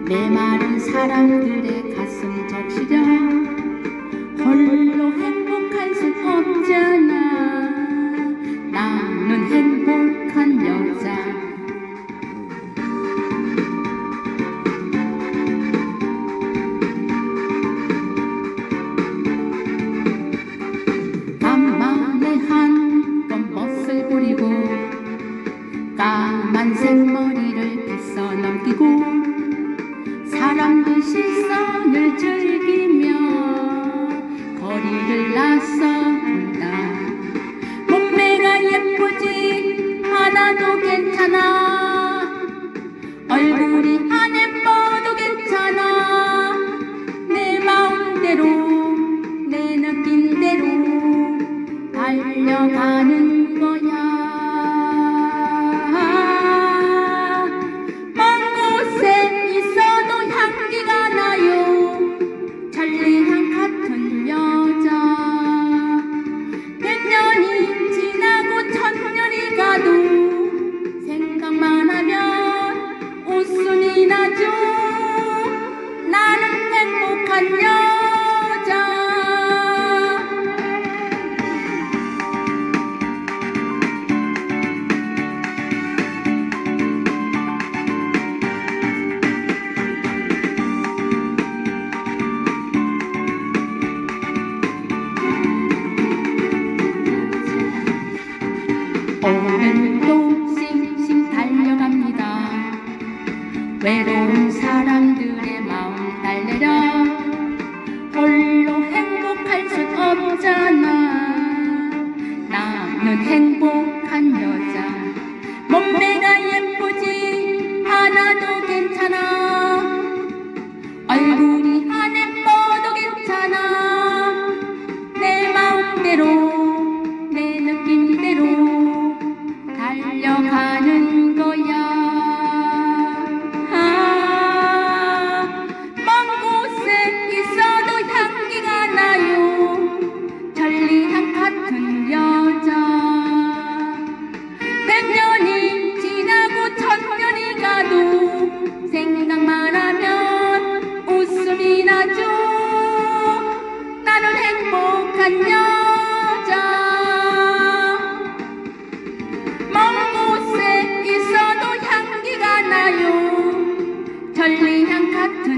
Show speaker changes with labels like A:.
A: 메마른 사람들의 가슴 적시려 홀로 행복할 순 없잖아. 나는 행복한 여자. 간만에 한 건 멋을 부리고 까만 생머리를 빗어 넘기고 사람들 시선을 즐기며 거리를 나서본다. 몸매가 예쁘지 않아도 괜찮아. 얼굴이 안 예뻐도 괜찮아. 내 마음대로 내 느낌대로 달려가는 거야. 생각만 하면 웃음이 나죠. 나는 행복한 여자. 오늘도 외로운 사람들의 마음 달래려 홀로 행복할 순 없잖아. 나는 행복한 여자. 몸매가 예쁘지 않아도 괜찮아. 얼굴이 안 예뻐도 괜찮아. 내 마음대로 내 느낌대로 달려가는 거야. 백년이 지나고 천년이 가도 생각만 하면 웃음이 나죠. 나는 행복한 여자. 먼 곳에 있어도 향기가 나요. 천리향 같은